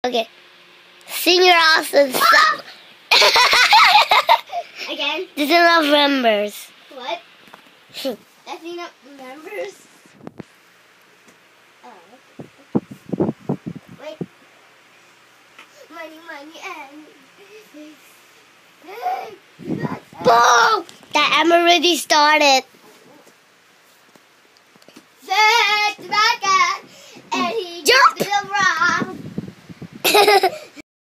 Okay. Sing your awesome song. Again? This is enough members. What? That's enough members? Oh. Wait. Money, and... Boom! That I'm already started. Set back and he Jump! did the wrong.